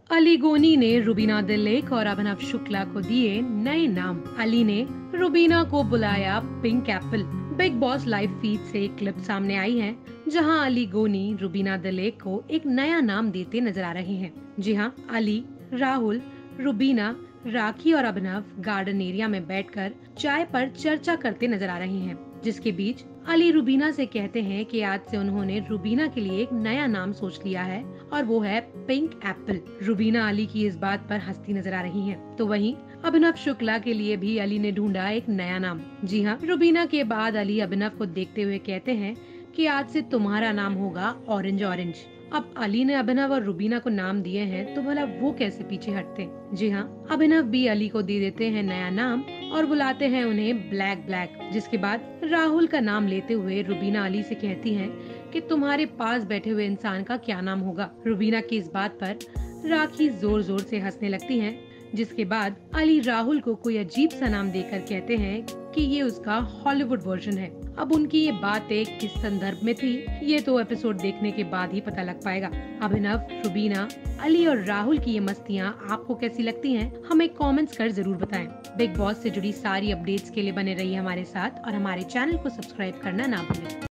अली गोनी ने रुबीना दिलेक और अभिनव शुक्ला को दिए नए नाम। अली ने रुबीना को बुलाया pink apple. Bigg Boss live feed से एक क्लिप सामने आई है जहां अली गोनी रुबीना दिलेक को एक नया नाम देते नजर आ रहे हैं। जी हां, अली, राहुल, रुबीना, राखी और अभिनव गार्डन एरिया में बैठकर चाय पर चर्चा करते नजर आ रहे हैं, जिसके बीच अली रुबीना से कहते हैं कि आज से उन्होंने रुबीना के लिए एक नया नाम सोच लिया है और वो है पिंक एप्पल। रुबीना अली की इस बात पर हंसती नजर आ रही हैं। तो वहीं अभिनव शुक्ला के लिए भी अली ने ढूंढा एक नया नाम। जी हाँ, रुबीना के बाद अली अभिनव को देखते हुए कहते हैं कि आज से तुम्हारा नाम होगा ऑरेंज ऑरेंज। अब अली ने अभिनव और रुबीना को नाम दिए हैं तो भला वो कैसे पीछे हटते। जी हाँ, अभिनव भी अली को दे देते हैं नया नाम और बुलाते हैं उन्हें ब्लैक ब्लैक। जिसके बाद राहुल का नाम लेते हुए रुबीना अली से कहती हैं कि तुम्हारे पास बैठे हुए इंसान का क्या नाम होगा। रुबीना की इस बात पर राखी जोर जोर से हंसने लगती हैं। जिसके बाद अली राहुल को कोई अजीब सा नाम देकर कहते हैं कि ये उसका हॉलीवुड वर्जन है। अब उनकी ये बातें किस संदर्भ में थी, ये तो एपिसोड देखने के बाद ही पता लग पाएगा। अभिनव, रुबीना, अली और राहुल की ये मस्तियाँ आपको कैसी लगती हैं? हमें कमेंट्स कर जरूर बताएं। बिग बॉस से जुड़ी सारी अपडेट्स के लिए बने रहिए हमारे साथ और हमारे चैनल को सब्सक्राइब करना ना भूलें।